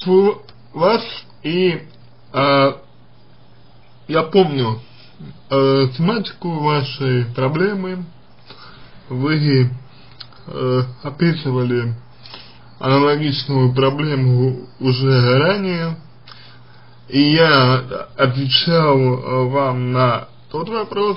приветствую вас, и я помню тематику вашей проблемы. Вы описывали аналогичную проблему уже ранее, и я отвечал вам на тот вопрос.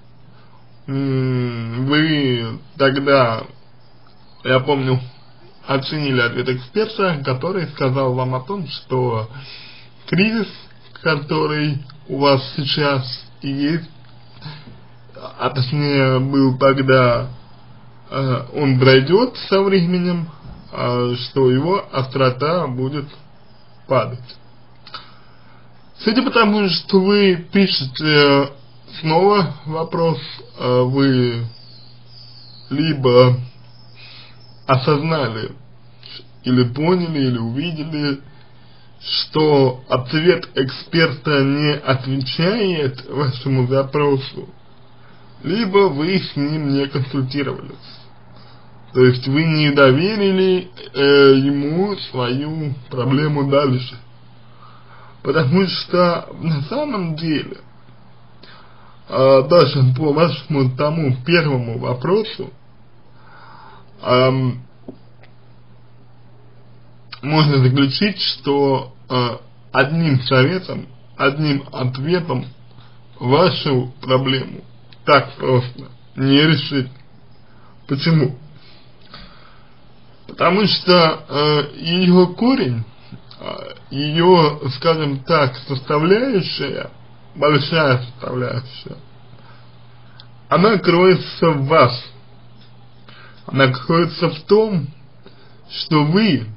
Вы тогда, я помню, оценили ответ эксперта, который сказал вам о том, что кризис, который у вас сейчас есть, а точнее был тогда, он пройдет со временем, что его острота будет падать. Судя по тому, что вы пишете снова вопрос, вы либо осознали, или поняли, или увидели, что ответ эксперта не отвечает вашему запросу, либо вы с ним не консультировались. То есть вы не доверили ему свою проблему дальше. Потому что на самом деле, даже по вашему тому первому вопросу, можно заключить, что одним советом, одним ответом вашу проблему так просто не решить. Почему? Потому что ее корень, ее, скажем так, составляющая, большая составляющая, она кроется в вас. Она кроется в том, что вы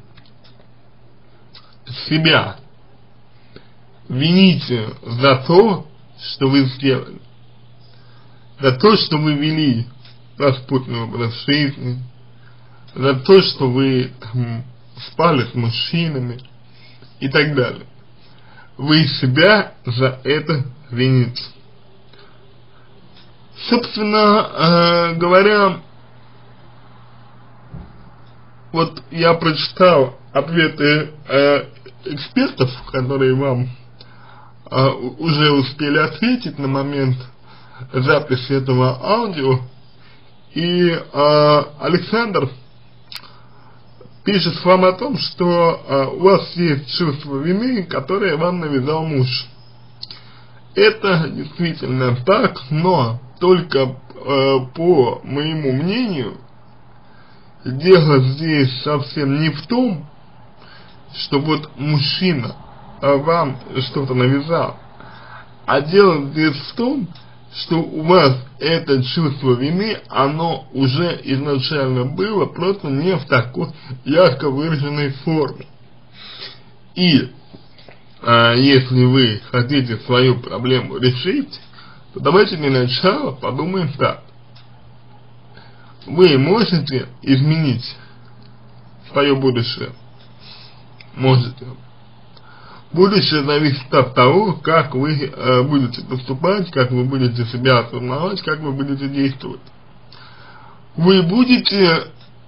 себя вините за то, что вы сделали, за то, что вы вели распутный образ жизни, за то, что вы спали с мужчинами и так далее. Вы себя за это вините. Собственно говоря, вот я прочитал ответы экспертов, которые вам уже успели ответить на момент записи этого аудио, и Александр пишет вам о том, что у вас есть чувство вины, которое вам навязал муж. Это действительно так, но только по моему мнению, дело здесь совсем не в том, что вот мужчина вам что-то навязал, а дело здесь в том, что у вас это чувство вины, оно уже изначально было, просто не в такой ярко выраженной форме. И если вы хотите свою проблему решить, то давайте для начала подумаем так. Вы можете изменить свое будущее? Можете. Будущее зависит от того, как вы будете поступать, как вы будете себя осознавать, как вы будете действовать. Вы будете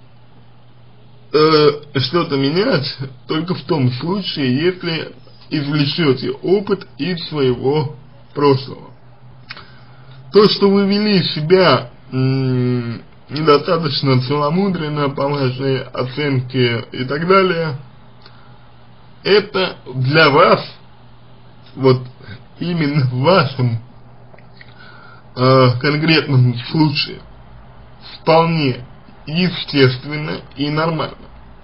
что-то менять только в том случае, если извлечете опыт из своего прошлого. То, что вы вели себя недостаточно целомудренно по вашей оценке и так далее, это для вас, вот именно в вашем конкретном случае, вполне естественно и нормально.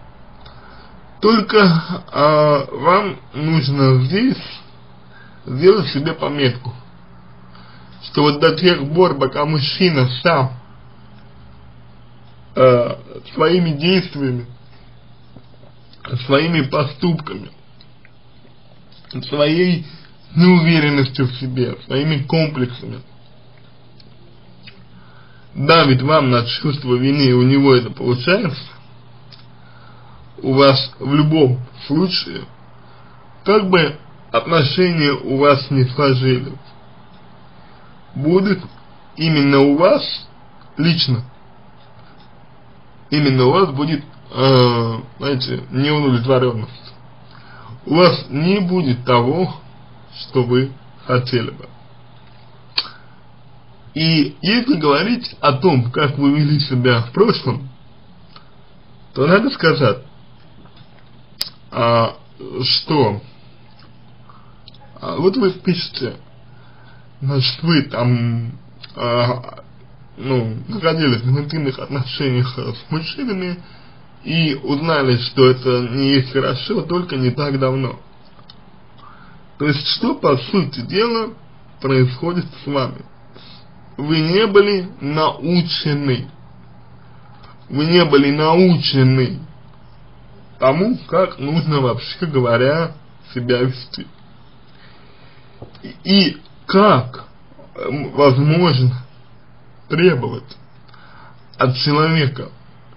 Только вам нужно здесь сделать себе пометку, что вот до тех пор, пока мужчина сам своими действиями, своими поступками, своей неуверенностью в себе, своими комплексами давит вам на чувство вины, и у него это получается, у вас в любом случае, как бы отношения у вас не сложились, будет именно у вас лично, именно у вас будет, знаете, неудовлетворенность. у вас не будет того, что вы хотели бы. И если говорить о том, как вы вели себя в прошлом, то надо сказать, что вот вы пишете, значит, вы там находились в интимных отношениях с мужчинами и узнали, что это не есть хорошо, только не так давно. То есть, что по сути дела происходит с вами? Вы не были научены. Вы не были научены тому, как нужно, вообще говоря, себя вести. И как возможно требовать от человека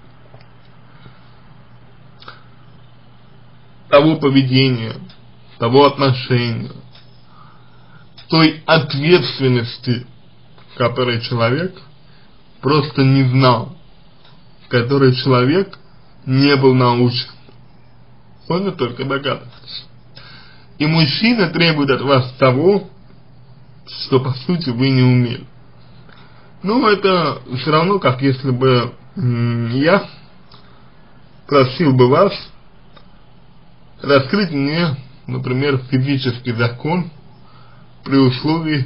того поведения, того отношения, той ответственности, которой человек просто не знал, которой человек не был научен. Можно только догадываться. И мужчина требует от вас того, что по сути вы не умели. Ну, это все равно, как если бы я просил бы вас раскрыть мне, например, физический закон при условии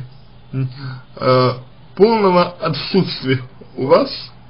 полного отсутствия у вас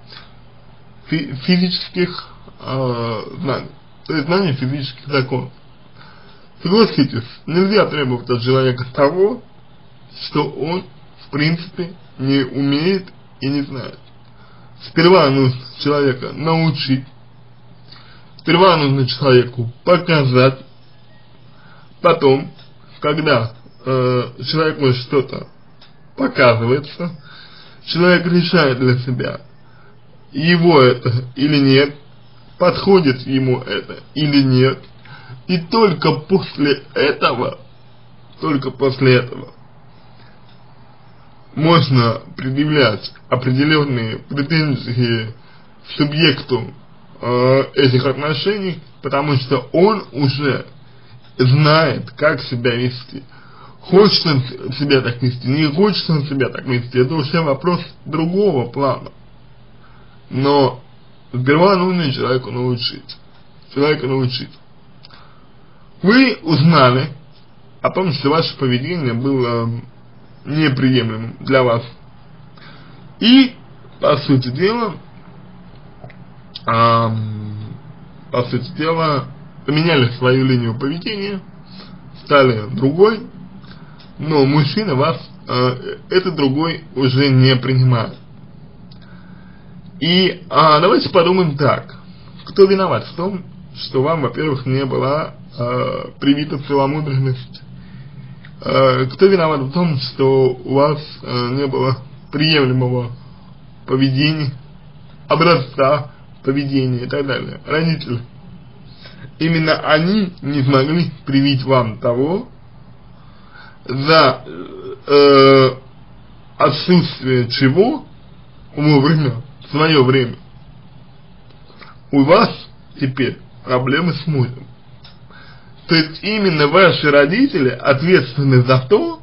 физических знаний, то есть знаний физических законов. Согласитесь, нельзя требовать от человека того, что он в принципе не умеет и не знает. Сперва нужно человека научить, сперва нужно человеку показать, потом, когда человеку что-то показывается, человек решает для себя, его это или нет, подходит ему это или нет, и только после этого можно предъявлять определенные претензии субъекту этих отношений, потому что он уже знает, как себя вести. Хочет он себя так вести, не хочет он себя так вести, это уже вопрос другого плана. Но сперва нужно человека научить. Вы узнали о том, что ваше поведение было неприемлемым для вас. И, по сути дела, поменяли свою линию поведения, стали другой, но мужчина вас, этот другой уже не принимает. И давайте подумаем так, кто виноват в том, что вам, во-первых, не была привита целомудренность, кто виноват в том, что у вас не было приемлемого поведения, образца поведения и так далее. Родители. Именно они не смогли привить вам того, за отсутствие чего вовремя, в свое время, у вас теперь проблемы с мужем. То есть именно ваши родители ответственны за то,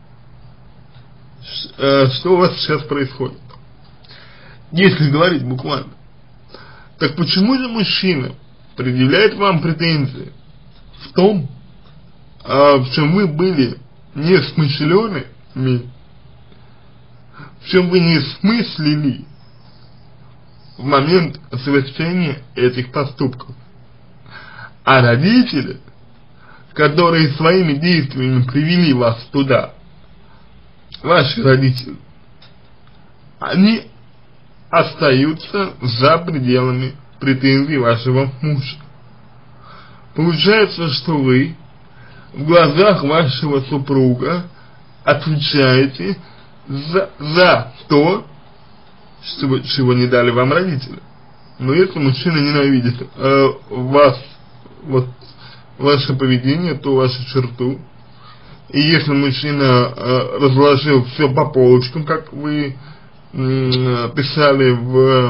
что у вас сейчас происходит. Если говорить буквально. Так почему же мужчина предъявляет вам претензии в том, в чем вы были не смышленными, в чем вы не смыслили в момент совершения этих поступков? А родители, которые своими действиями привели вас туда, ваши родители, они остаются за пределами претензий вашего мужа. Получается, что вы в глазах вашего супруга отвечаете за то, чего не дали вам родители. Но если мужчина ненавидит вас, вот ваше поведение, то вашу черту, и если мужчина разложил все по полочкам, как вы писали в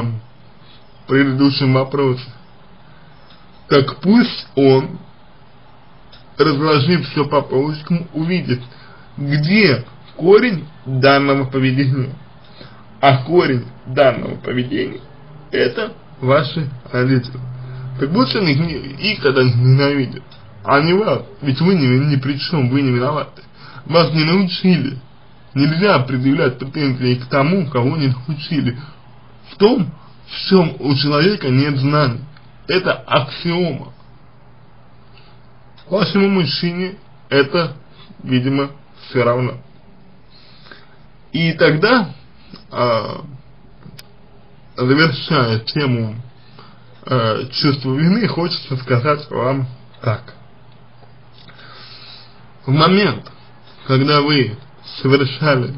предыдущем вопросе, так пусть он разложив все по полочкам, увидит, где корень данного поведения. А корень данного поведения — это ваши родители. Так пусть они их тогда ненавидят, а не вас, ведь вы ни при чем, вы не виноваты. Вас не научили. Нельзя предъявлять претензии к тому, кого не научили. В том, в чем у человека нет знаний. Это аксиома. Вашему мужчине это, видимо, все равно. И тогда, завершая тему чувства вины, хочется сказать вам так. В момент, когда вы совершали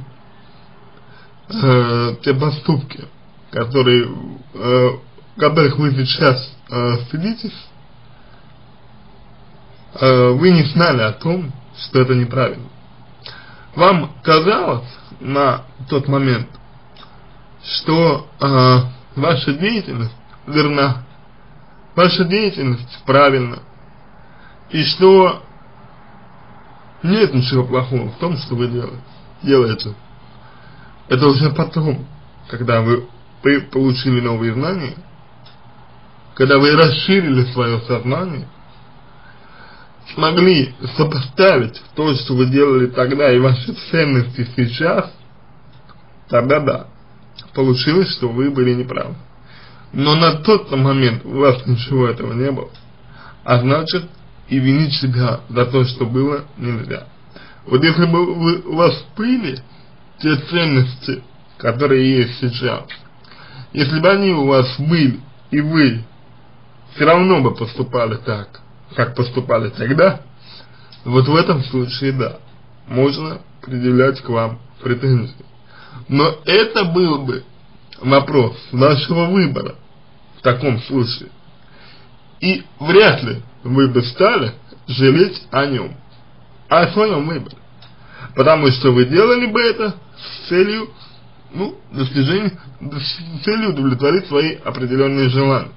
те поступки, которых вы сейчас стыдитесь, вы не знали о том, что это неправильно. Вам казалось на тот момент, что ваша деятельность верна, ваша деятельность правильна, и что нет ничего плохого в том, что вы делаете. Это уже потом, когда вы получили новые знания, когда вы расширили свое сознание, смогли сопоставить то, что вы делали тогда, и ваши ценности сейчас, тогда да, получилось, что вы были неправы. Но на тот момент у вас ничего этого не было, а значит, и винить себя за то, что было, нельзя. Вот если бы у вас были те ценности, которые есть сейчас, если бы они у вас были, и вы все равно бы поступали так, как поступали тогда, вот в этом случае, да, можно предъявлять к вам претензии. Но это был бы вопрос вашего выбора в таком случае. И вряд ли вы бы стали жалеть о нем, о своем выборе. Потому что вы делали бы это с целью, с целью удовлетворить свои определенные желания.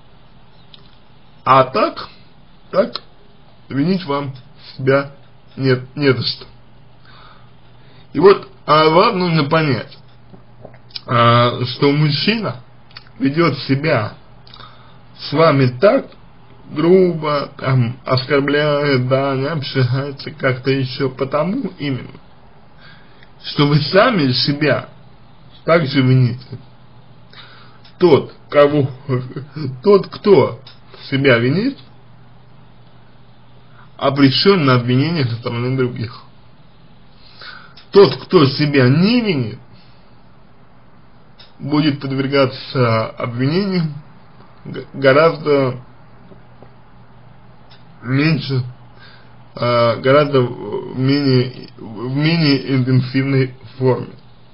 А так винить вам себя не за что. И вот вам нужно понять, что мужчина ведет себя с вами так грубо, там, оскорбляет, да, не общается как-то еще, потому именно, что вы сами себя также вините. Тот, кто себя винит, обречен на обвинение со стороны других. Тот, кто себя не винит, будет подвергаться обвинениям гораздо меньше, гораздо в менее интенсивной форме.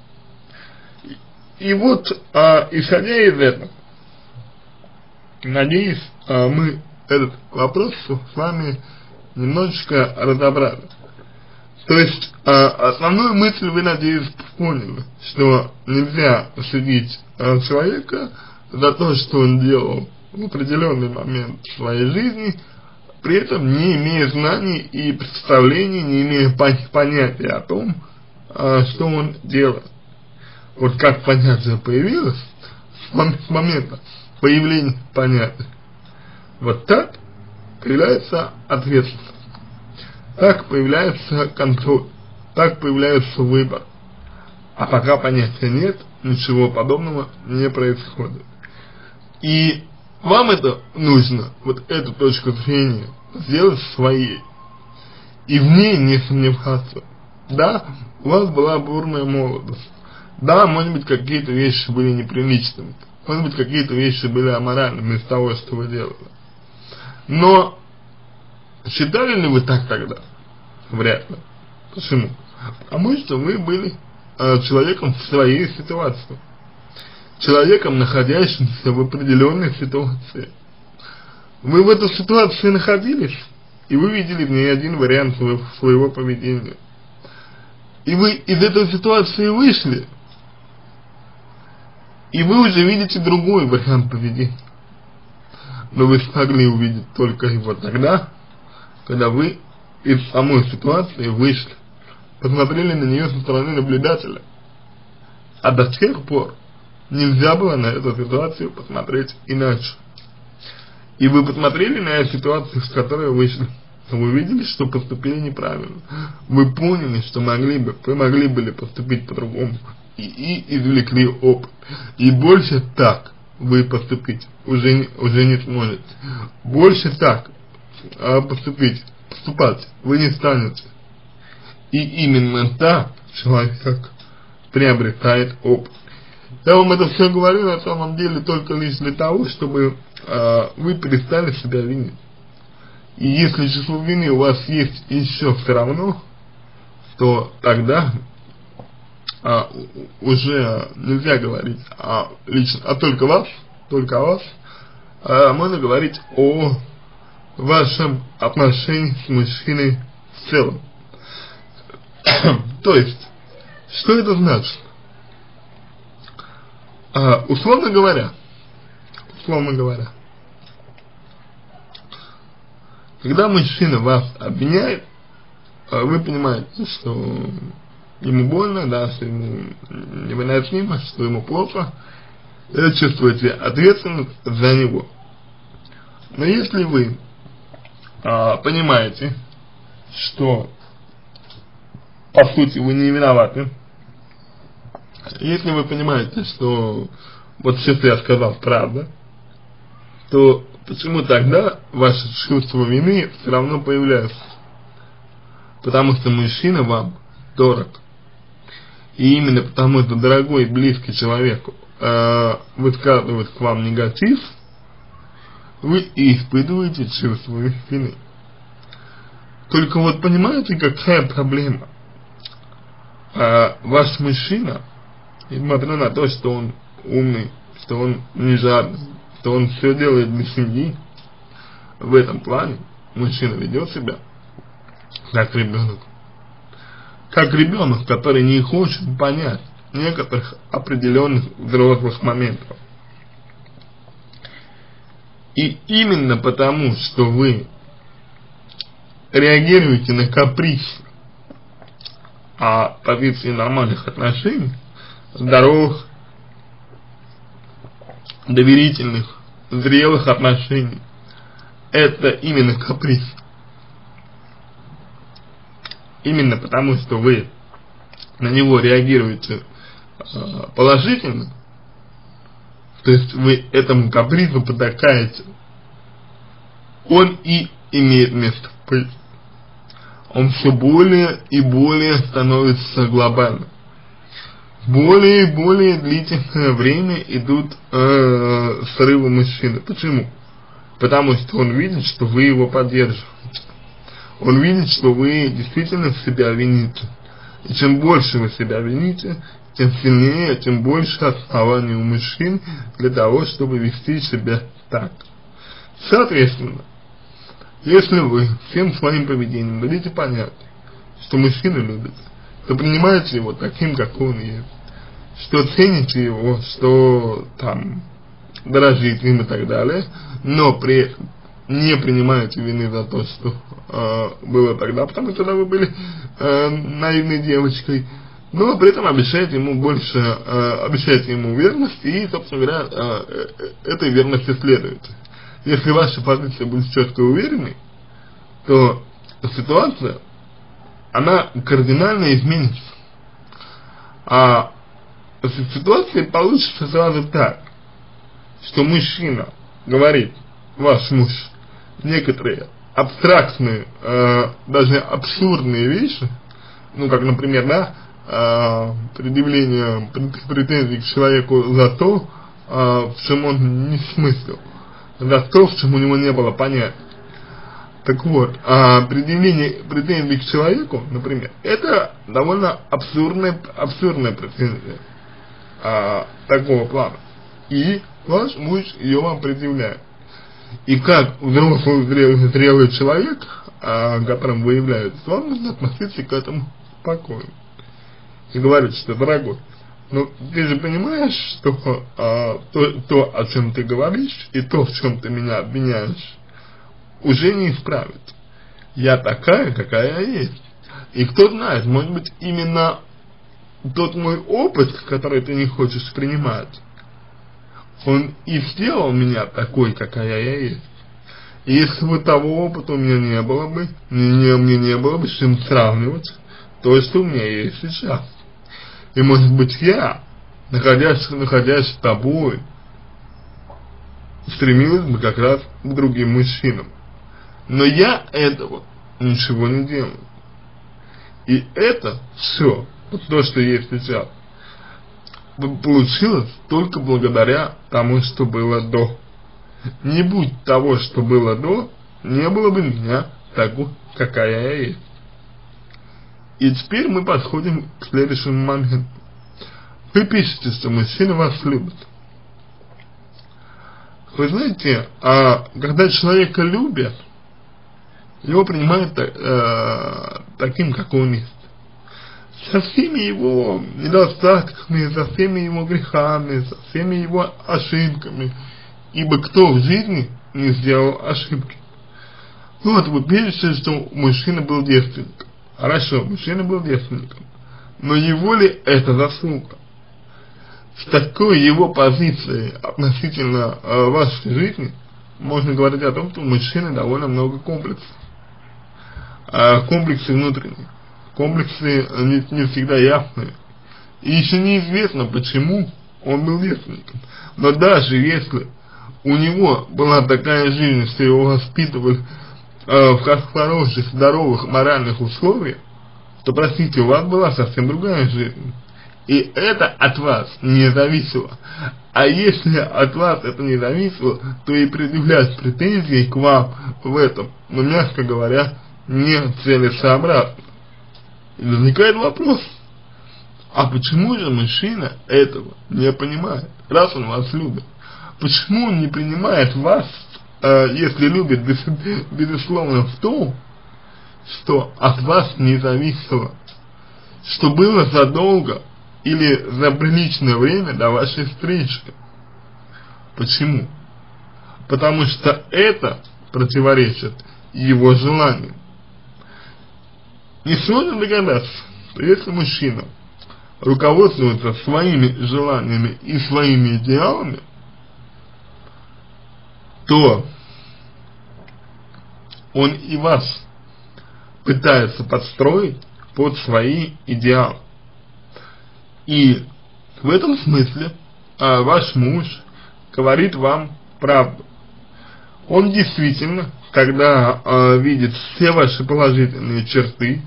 И вот, исходя из этого, надеюсь, мы этот вопрос с вами немножечко разобрали. То есть, основную мысль вы, надеюсь, поняли, что нельзя судить человека за то, что он делал в определенный момент своей жизни, при этом не имея знаний и представлений, не имея понятия о том, что он делает. Вот как понятие появилось, с момента появления понятия, вот так появляется ответственность, так появляется контроль, так появляется выбор. А пока понятия нет, ничего подобного не происходит. И вам это нужно, вот эту точку зрения, сделать своей. И в ней не сомневаться. Да, у вас была бурная молодость. Да, может быть, какие-то вещи были неприличными. Может быть, какие-то вещи были аморальными из того, что вы делали. Но считали ли вы так тогда? Вряд ли. Почему? Потому что вы были человеком в своей ситуации. Человеком, находящимся в определенной ситуации. Вы в этой ситуации находились, и вы видели в ней один вариант своего поведения. И вы из этой ситуации вышли, и вы уже видите другой вариант поведения. Но вы смогли увидеть только его тогда, когда вы из самой ситуации вышли, посмотрели на нее со стороны наблюдателя, а до тех пор нельзя было на эту ситуацию посмотреть иначе. И вы посмотрели на эту ситуацию, с которой вышли, вы увидели, что поступили неправильно, вы поняли, что вы могли были поступить по-другому, и извлекли опыт, и больше так вы поступить уже не сможете, больше так поступать вы не станете, и именно так человек приобретает опыт. Я вам это все говорю на самом деле только лишь для того, чтобы вы перестали себя винить. И если чувство вины у вас есть еще все равно, то тогда уже нельзя говорить только о вас, можно говорить о вашем отношении с мужчиной в целом. То есть, что это значит? Условно говоря, когда мужчина вас обвиняет, вы понимаете, что ему больно, да, что ему невыносимо, что ему плохо, и чувствуете ответственность за него. Но если вы понимаете, что по сути вы не виноваты, если вы понимаете, что вот сейчас я сказал правда, то почему тогда ваше чувство вины все равно появляется? Потому что мужчина вам дорог. И именно потому, что дорогой и близкий человеку высказывает к вам негатив, вы и испытываете чувство вины. Только вот понимаете, какая проблема? Ваш мужчина, несмотря на то, что он умный, что он не жадный, что он все делает для семьи, в этом плане мужчина ведет себя как ребенок. Как ребенок, который не хочет понять некоторых определенных взрослых моментов. И именно потому, что вы реагируете на каприз позиции нормальных отношений, здоровых, доверительных, зрелых отношений, это именно каприз. Именно потому, что вы на него реагируете положительно, то есть вы этому капризу потакаете, он и имеет место быть. Он все более и более становится глобальным. Более и более длительное время идут срывы мужчины. Почему? Потому что он видит, что вы его поддерживаете. Он видит, что вы действительно себя вините. И чем больше вы себя вините, тем сильнее, тем больше оснований у мужчин для того, чтобы вести себя так. Соответственно, если вы всем своим поведением дадите понять, что мужчину любите, то принимаете его таким, как он есть, что цените его, что там дорожите им и так далее, но при этом не принимаете вины за то, что было тогда, потому что вы были наивной девочкой, но при этом обещаете ему верность и, собственно говоря, этой верности следуете. Если ваша позиция будет четко уверенной, то ситуация, она кардинально изменится. А ситуация получится сразу так, что мужчина говорит, ваш муж, некоторые абстрактные, даже абсурдные вещи, ну, как, например, да, предъявление претензий к человеку за то, в чем он не смыслил, за то, в чем у него не было понятия. Так вот, предъявление претензий к человеку, например, это довольно абсурдная претензия такого плана. И ваш муж ее вам предъявляет. И как взрослый зрелый человек, которым вы являетесь, вам нужно относиться к этому спокойно. И говорить, что, дорогой, ну ты же понимаешь, что то, о чем ты говоришь, и то, в чем ты меня обвиняешь, уже не исправить. я такая, какая я есть. И кто знает, может быть, именно тот мой опыт, который ты не хочешь принимать, он и сделал меня такой, какая я есть. И если бы того опыта у меня не было бы, мне не было бы с чем сравнивать то, что у меня есть сейчас. И может быть я, находясь с тобой, стремилась бы как раз к другим мужчинам. Но я этого ничего не делаю. И это все, вот то, что есть сейчас, получилось только благодаря тому, что было до. Не будь того, что было до, не было бы меня такой, какая я есть. И теперь мы подходим к следующему моменту. Вы пишете, что мужчина вас любит. Вы знаете, когда человека любят, его принимают таким, как он есть. Со всеми его недостатками, со всеми его грехами, со всеми его ошибками. Ибо кто в жизни не сделал ошибки? Вот вы пишете, что мужчина был девственником. Хорошо, мужчина был девственником. Но его ли это заслуга? С такой его позицией относительно вашей жизни можно говорить о том, что у мужчины довольно много комплексов. Комплексы внутренние. Комплексы не всегда ясные. И еще неизвестно, почему он был девственником. Но даже если у него была такая жизнь, что его воспитывали в хороших, здоровых, моральных условиях, то, простите, у вас была совсем другая жизнь. И это от вас не зависело. А если от вас это не зависело, то и предъявлять претензии к вам в этом, ну, мягко говоря, не целесообразно. И возникает вопрос, а почему же мужчина этого не понимает, раз он вас любит? Почему он не принимает вас, если любит, безусловно, в том, что от вас не зависело, что было задолго или за приличное время до вашей встречи? Почему? Потому что это противоречит его желанию. Несложно догадаться, что если мужчина руководствуется своими желаниями и своими идеалами, то он и вас пытается подстроить под свои идеалы. И в этом смысле ваш муж говорит вам правду. Он действительно, когда видит все ваши положительные черты,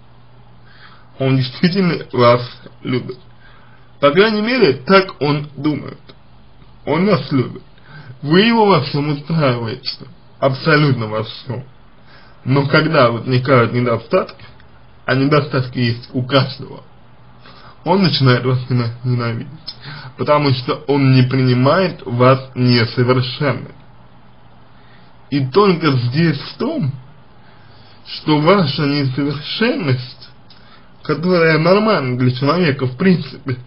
он действительно вас любит. По крайней мере, так он думает. Он вас любит. Вы его во всем устраиваете, абсолютно во всем. Но когда возникают недостатки, а недостатки есть у каждого, он начинает вас ненавидеть, потому что он не принимает вас несовершенным. И только здесь в том, что ваша несовершенность, которая нормальна для человека в принципе,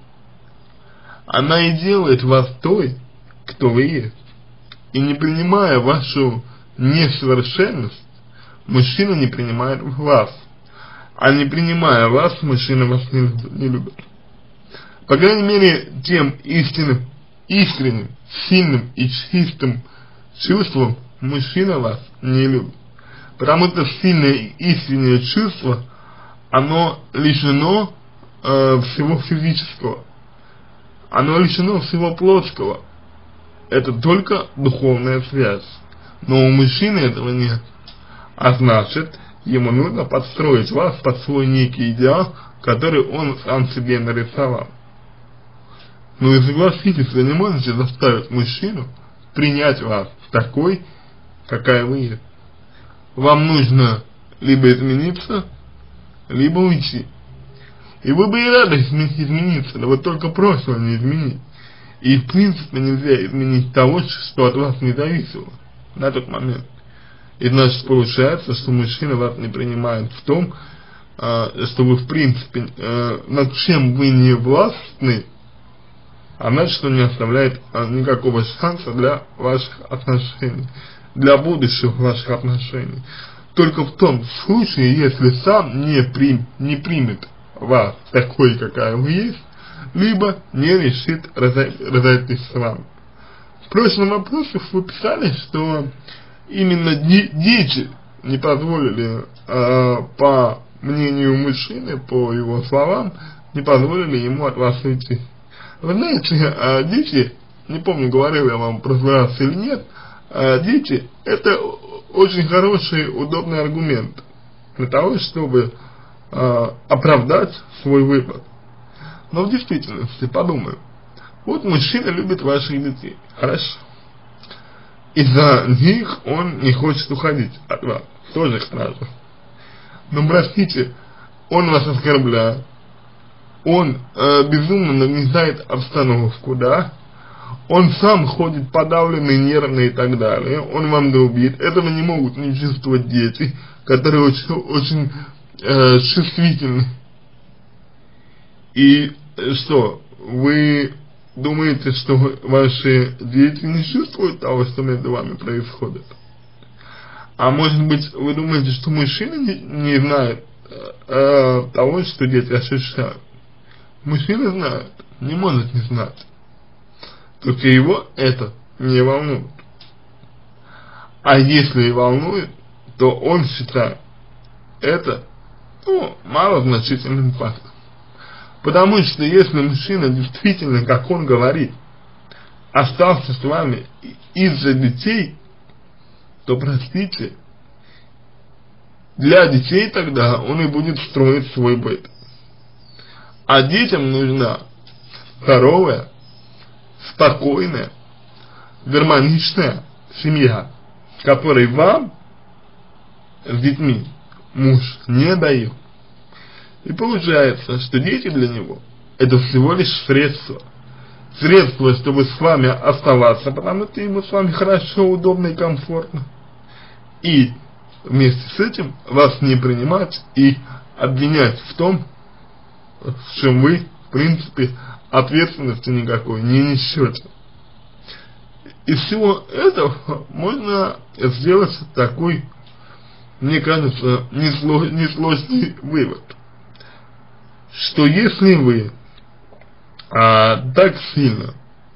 она и делает вас той, кто вы есть. И не принимая вашу несовершенность, мужчина не принимает вас. А не принимая вас, мужчина вас не любит. По крайней мере, тем искренним, сильным и чистым чувством мужчина вас не любит. Потому что сильное и искреннее чувство, оно лишено всего физического. Оно лишено всего плотского. Это только духовная связь. Но у мужчины этого нет. А значит, ему нужно подстроить вас под свой некий идеал, который он сам себе нарисовал. Ну и согласитесь, вы не можете заставить мужчину принять вас такой, какая вы есть. Вам нужно либо измениться, либо уйти. И вы бы и рады измениться, но вот только прошлое не изменить. И в принципе нельзя изменить того, что от вас не зависело на тот момент. И значит получается, что мужчина вас не принимает в том, что вы в принципе над чем вы не властны, а значит он не оставляет никакого шанса для ваших отношений, для будущих ваших отношений. только в том случае, если сам не примет вас такой, какая вы есть, либо не решит разойтись с вами. В прошлом вопросе вы писали, что именно дети не позволили, по мнению мужчины, по его словам, не позволили ему от вас уйти. Вы знаете, дети, не помню, говорил я вам в прошлый раз или нет, дети — это очень хороший, удобный аргумент для того, чтобы оправдать свой выбор. Но в действительности, подумаем, вот мужчина любит ваших детей, хорошо, из-за них он не хочет уходить от вас, тоже хорошо. Но простите, он вас оскорбляет, он безумно нагнетает обстановку, да? Он сам ходит подавленный, нервный и так далее, он вам долбит. Этого не могут не чувствовать дети, которые очень чувствительны. И что, вы думаете, что ваши дети не чувствуют того, что между вами происходит? А может быть, вы думаете, что мужчина не знает того, что дети ощущают? Мужчина знает, не может не знать. Только его это не волнует. А если и волнует, то он считает это, малозначительным фактом. Потому что если мужчина действительно, как он говорит, остался с вами из-за детей, то, простите, для детей тогда он и будет строить свой быт. А детям нужна здоровая, спокойная, гармоничная семья, которой вам с детьми муж не дает. И получается, что дети для него это всего лишь средство. Средство, чтобы с вами оставаться, потому что ему с вами хорошо, удобно и комфортно. И вместе с этим вас не принимать и обвинять в том, в чем вы, в принципе, ответственности никакой не несете. Из всего этого можно сделать такой, мне кажется, несложный вывод, что если вы так сильно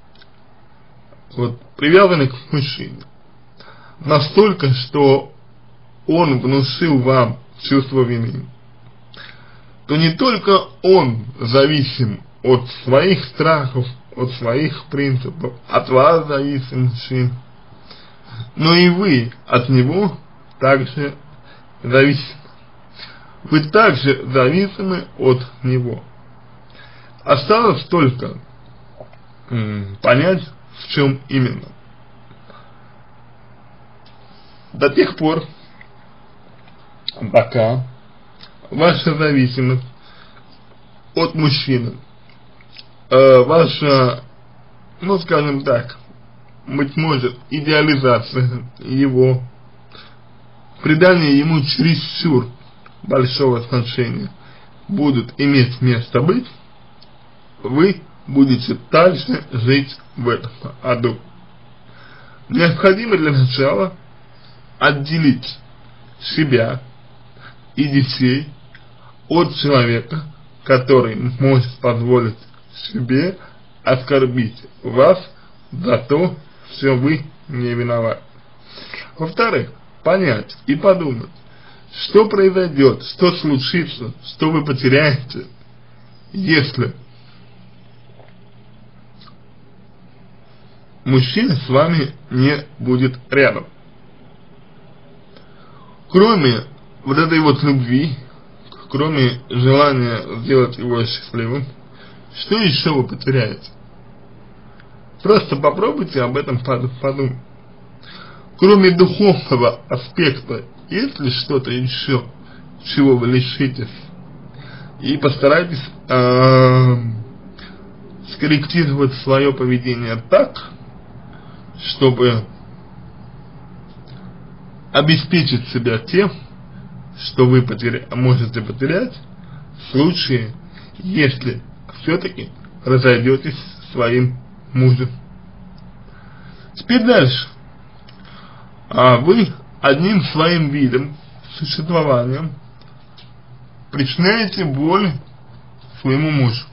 привязаны к мужчине, настолько, что он внушил вам чувство вины, то не только он зависим от своих страхов, от своих принципов, от вас зависим мужчин, но и вы от него также зависимы. Вы также зависимы от него. Осталось только понять, в чем именно. До тех пор, пока ваша зависимость от мужчины, ваша, скажем так, быть может, идеализация его, придание ему чересчур большого значения будут иметь место быть, вы будете дальше жить в этом аду. Необходимо для начала отделить себя и детей от человека, который может позволить себе оскорбить вас за то, что вы не виноваты. Во-вторых, понять и подумать, что произойдет, что случится, что вы потеряете, если мужчина с вами не будет рядом. Кроме вот этой любви, кроме желания сделать его счастливым, что еще вы потеряете? Просто попробуйте об этом подумать. Кроме духовного аспекта, есть ли что-то еще, чего вы лишитесь? И постарайтесь скорректировать свое поведение так, чтобы обеспечить себя тем, что вы можете потерять в случае, если все-таки разойдетесь со своим мужем. Теперь дальше. Вы одним своим видом, существованием причиняете боль своему мужу.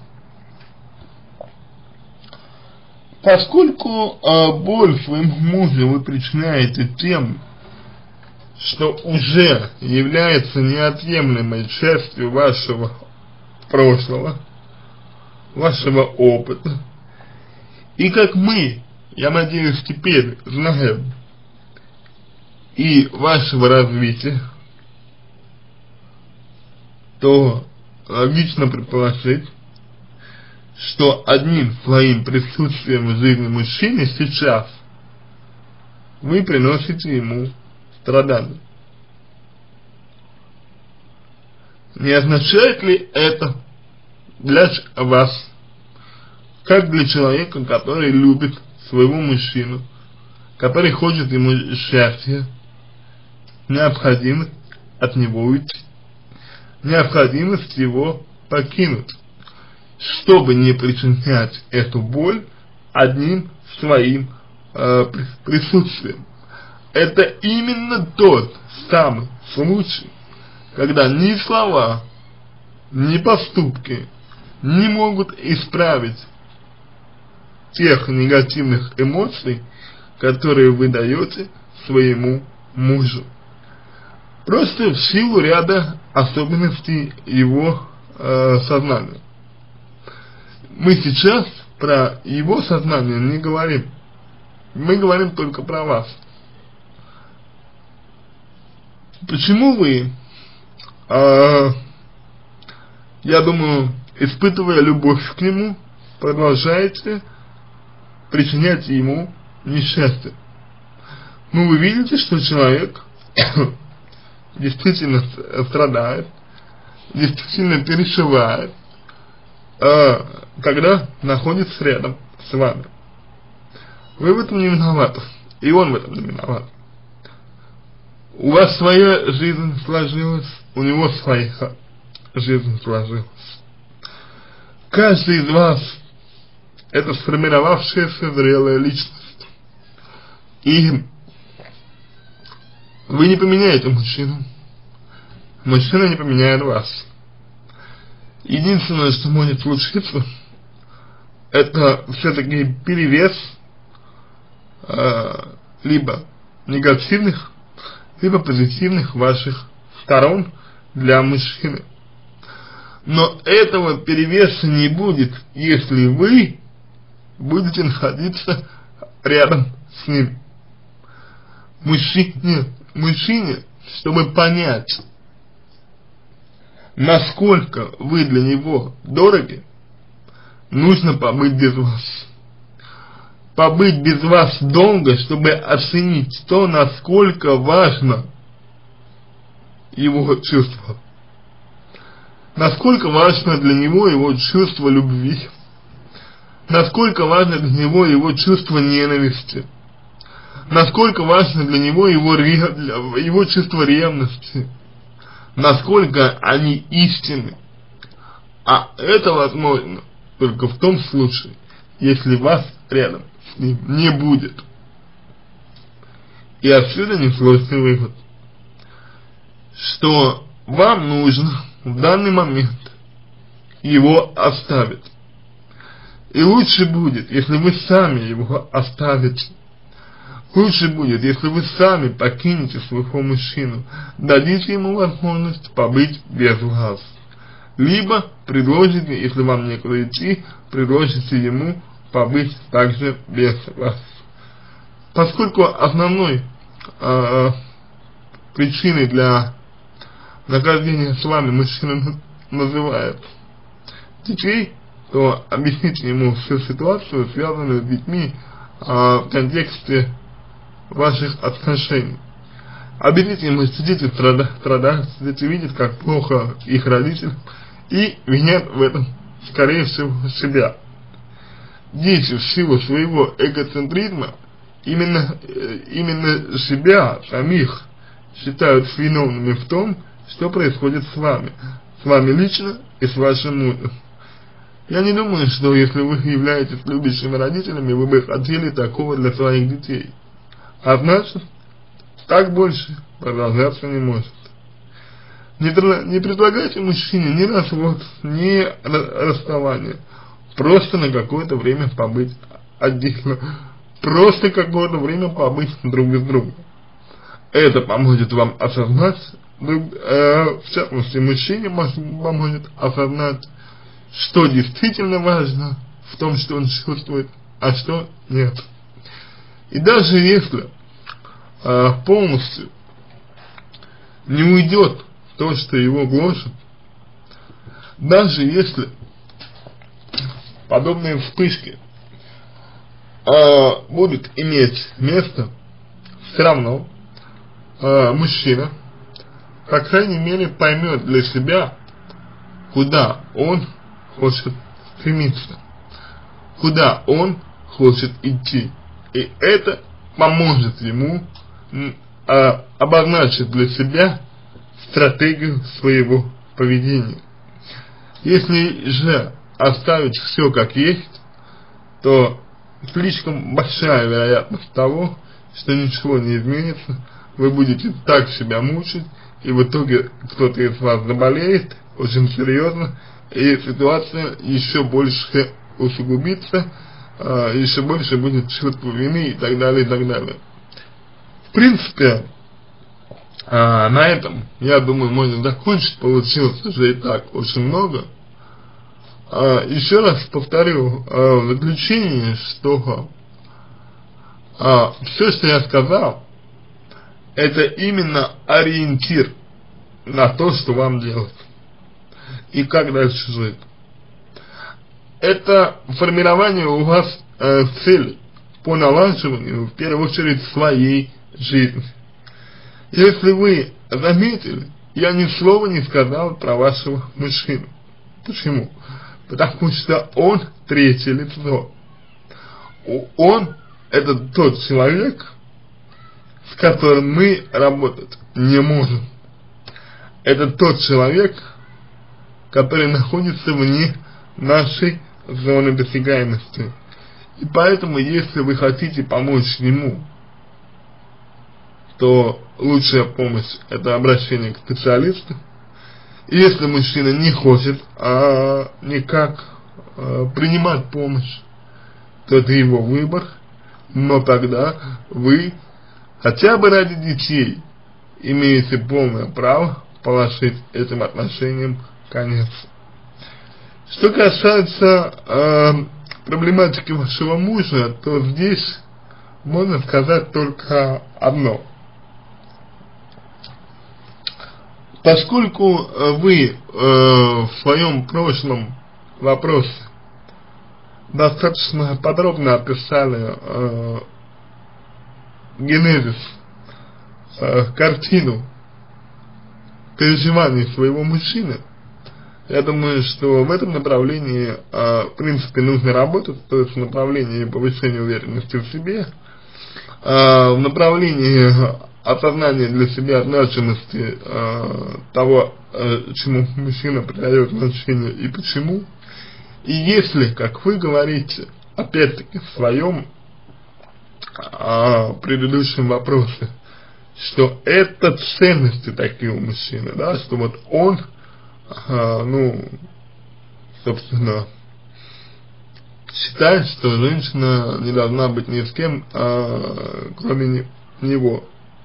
Поскольку боль своему мужу вы причиняете тем, что уже является неотъемлемой частью вашего прошлого, вашего опыта, и как мы, я надеюсь, теперь знаем, и вашего развития, то логично предположить, что одним своим присутствием в жизни мужчины сейчас вы приносите ему страдания. Не означает ли это для вас, как для человека, который любит своего мужчину, который хочет ему счастья, необходимость от него уйти, необходимость его покинуть, чтобы не причинять эту боль одним своим присутствием? Это именно тот самый случай, когда ни слова, ни поступки не могут исправить тех негативных эмоций, которые вы даете своему мужу. Просто в силу ряда особенностей его сознания. Мы сейчас про его сознание не говорим. Мы говорим только про вас. Почему вы, я думаю, испытывая любовь к нему, продолжаете причинять ему несчастье? Ну, вы видите, что человек действительно страдает, действительно переживает, когда находится рядом с вами. Вы в этом не виноваты, и он в этом не виноват. У вас своя жизнь сложилась, у него своя жизнь сложилась. Каждый из вас — это сформировавшаяся зрелая личность. И вы не поменяете мужчину. Мужчина не поменяет вас. Единственное, что может случиться, это все-таки перевес либо негативных, либо позитивных ваших сторон для мужчины. Но этого перевеса не будет, если вы будете находиться рядом с ним. Мужчине, чтобы понять, насколько вы для него дороги, нужно побыть без вас. Побыть без вас долго, чтобы оценить то, насколько важно его чувство. Насколько важно для него его чувство любви. Насколько важно для него его чувство ненависти. Насколько важно для него его чувство ревности. Насколько они истинны. А это возможно только в том случае, если вас рядом с ним не будет. И отсюда несложный вывод, что вам нужно в данный момент его оставить. И лучше будет, если вы сами его оставите. Лучше будет, если вы сами покинете своего мужчину, дадите ему возможность побыть без вас. Либо предложите, если вам некуда идти, предложите ему побыть также без вас. Поскольку основной причиной для нахождения с вами мужчина называет детей, то объясните ему всю ситуацию, связанную с детьми, в контексте ваших отношений. Объясните ему, что дети страдают, дети видят, как плохо их родители, и винят в этом, скорее всего, себя. Дети в силу своего эгоцентризма именно себя самих считают виновными в том, что происходит с вами лично и с вашим мужем. Я не думаю, что если вы являетесь любящими родителями, вы бы хотели такого для своих детей. А значит, так больше продолжаться не может. Не предлагайте мужчине ни развод, ни расставание. Просто на какое-то время побыть отдельно. Просто какое-то время побыть друг без друга. Это поможет вам осознать, в частности, мужчине поможет осознать, что действительно важно в том, что он чувствует, а что нет. И даже если полностью не уйдет то, что его гложет, даже если подобные вспышки будут иметь место, все равно мужчина, по крайней мере, поймет для себя, куда он хочет стремиться, куда он хочет идти. И это поможет ему обозначить для себя стратегию своего поведения. Если же оставить все как есть, то слишком большая вероятность того, что ничего не изменится, вы будете так себя мучить, и в итоге кто-то из вас заболеет очень серьезно, и ситуация еще больше усугубится, еще больше будет чувство вины и так далее, и так далее. В принципе, на этом, я думаю, можно закончить. Получилось уже и так очень много. Еще раз повторю в заключение, что все, что я сказал, это именно ориентир на то, что вам делать и как дальше жить. Это формирование у вас целей по налаживанию, в первую очередь, своей жизни. Если вы заметили, я ни слова не сказал про вашего мужчину. Почему? Потому что он третье лицо. Он — это тот человек, с которым мы работать не можем. Это тот человек, который находится вне нашей зоны досягаемости. И поэтому, если вы хотите помочь ему, то лучшая помощь — это обращение к специалисту. И если мужчина не хочет никак принимать помощь, то это его выбор, но тогда вы хотя бы ради детей имеете полное право положить этим отношениям конец. Что касается проблематики вашего мужа, то здесь можно сказать только одно. Поскольку вы в своем прошлом вопросе достаточно подробно описали генезис, картину переживаний своего мужчины, я думаю, что в этом направлении, в принципе, нужно работать, то есть в направлении повышения уверенности в себе, в направлении осознания для себя значимости того, чему мужчина придает значение и почему. И если, как вы говорите, опять-таки в своем предыдущем вопросе, что это ценности такие у мужчины, да, что вот он, собственно, считает, что женщина не должна быть ни с кем, кроме него.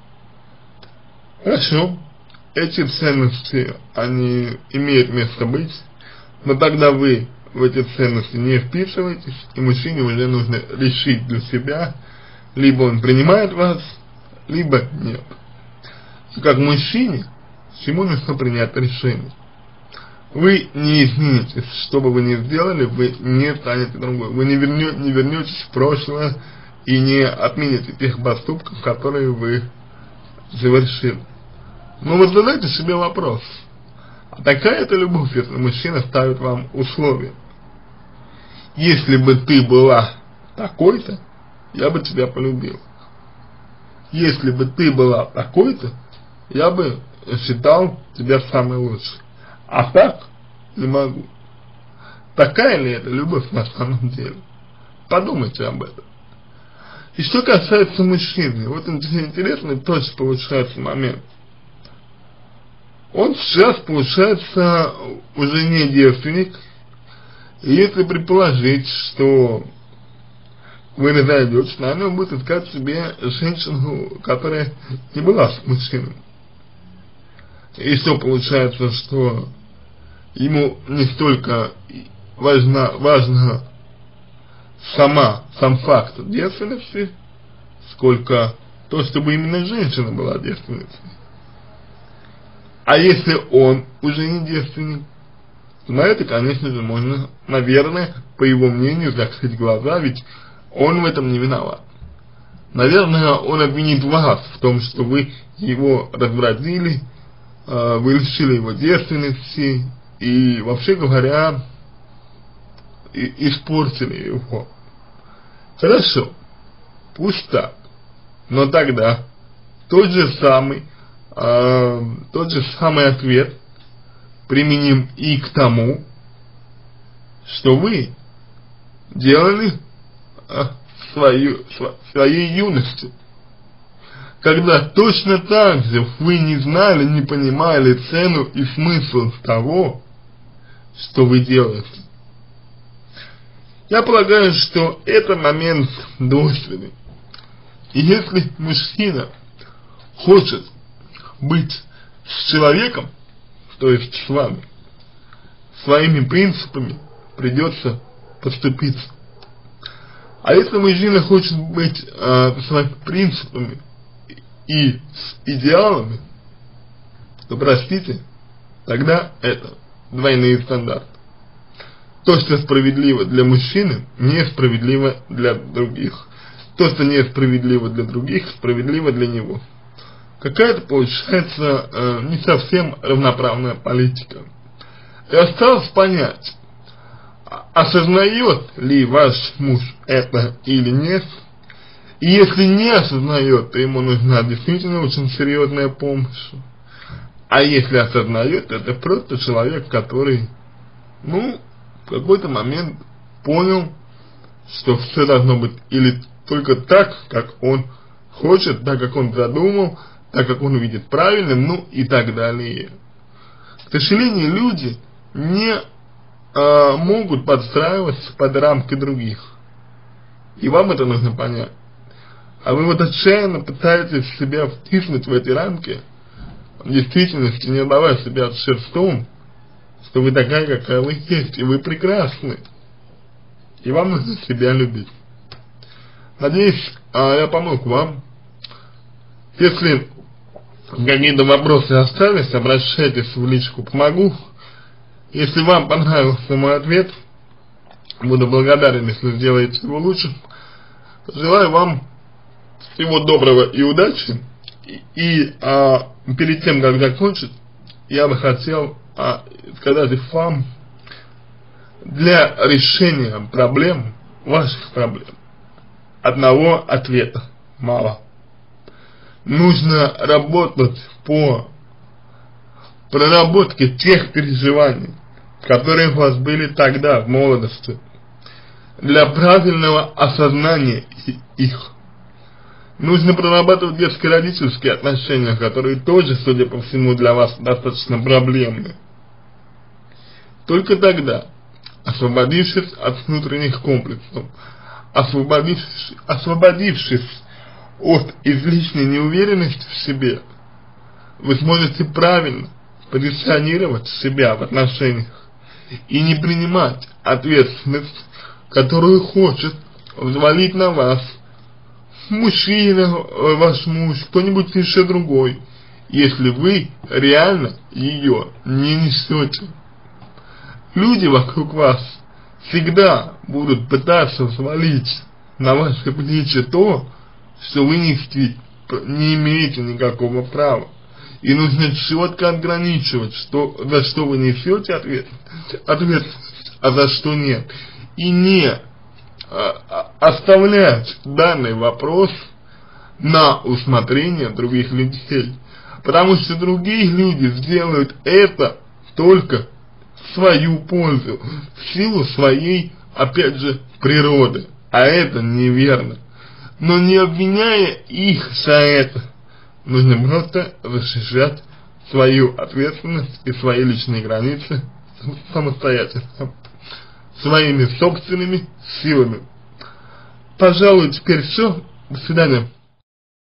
Хорошо, эти ценности, они имеют место быть, но тогда вы в эти ценности не вписываетесь, и мужчине уже нужно решить для себя, либо он принимает вас, либо нет. И как мужчине, ему нужно принять решение. Вы не изменитесь, что бы вы ни сделали, вы не станете другой. Вы не вернетесь в прошлое и не отмените тех поступков, которые вы совершили. Но вот задайте себе вопрос, а такая это любовь, если мужчина ставит вам условия? Если бы ты была такой-то, я бы тебя полюбил. Если бы ты была такой-то, я бы считал тебя самой лучшей. А так не могу. Такая ли это любовь на самом деле? Подумайте об этом. И что касается мужчины, вот интересный тоже получается момент. он сейчас, получается, уже не девственник. И если предположить, что вы разойдетесь, наверное, он будет искать себе женщину, которая не была с мужчиной. И что получается, что ему не столько важно сам факт девственности, сколько то, чтобы именно женщина была девственницей. А если он уже не девственник, то на это, конечно же, можно, наверное, по его мнению, закрыть глаза, ведь он в этом не виноват. Наверное, он обвинит вас в том, что вы его развратили, вы лишили его девственности и, вообще говоря, испортили его. Хорошо, пусть так, но тогда тот же самый ответ применим и к тому, что вы делали в своей юности, когда точно так же вы не знали, не понимали цену и смысл того, что вы делаете. Я полагаю, что это момент двойственный. И если мужчина хочет быть с человеком, то есть с вами, своими принципами придется поступиться. А если мужчина хочет быть своими принципами и с идеалами, то, простите, тогда это двойные стандарты. То, что справедливо для мужчины, несправедливо для других. То, что несправедливо для других, справедливо для него. Какая-то получается не совсем равноправная политика. И осталось понять, осознает ли ваш муж это или нет. И если не осознает, то ему нужна действительно очень серьезная помощь. А если осознает, это просто человек, который, в какой-то момент понял, что все должно быть или только так, как он хочет, так, как он задумал, так, как он видит правильным, и так далее. К сожалению, люди не могут подстраиваться под рамки других. И вам это нужно понять. А вы вот отчаянно пытаетесь себя втиснуть в эти рамки, в действительности не давая себя отчет в том, что вы такая, какая вы есть, и вы прекрасны. И вам нужно себя любить. Надеюсь, я помог вам. Если какие-то вопросы остались, обращайтесь в личку, помогу. Если вам понравился мой ответ, буду благодарен, если сделаете его лучше. Желаю вам всего доброго и удачи. И перед тем, как закончить, я бы хотел сказать вам, для решения проблем, ваших проблем, одного ответа мало. Нужно работать по проработке тех переживаний, которые у вас были тогда, в молодости, для правильного осознания их. Нужно прорабатывать детско-родительские отношения, которые тоже, судя по всему, для вас достаточно проблемны. Только тогда, освободившись от внутренних комплексов, освободившись от излишней неуверенности в себе, вы сможете правильно позиционировать себя в отношениях и не принимать ответственность, которую хочет взвалить на вас мужчина, ваш муж, кто-нибудь еще другой, если вы реально ее не несете. Люди вокруг вас всегда будут пытаться взвалить на ваши плечи то, что вы нести не имеете никакого права. И нужно четко отграничивать, за что вы несете ответственность, а за что нет. И не оставлять данный вопрос на усмотрение других людей. Потому что другие люди сделают это только в свою пользу, в силу своей, опять же, природы. А это неверно. Но не обвиняя их за это, нужно просто защищать свою ответственность и свои личные границы самостоятельно, своими собственными силами. Пожалуй, теперь все. До свидания.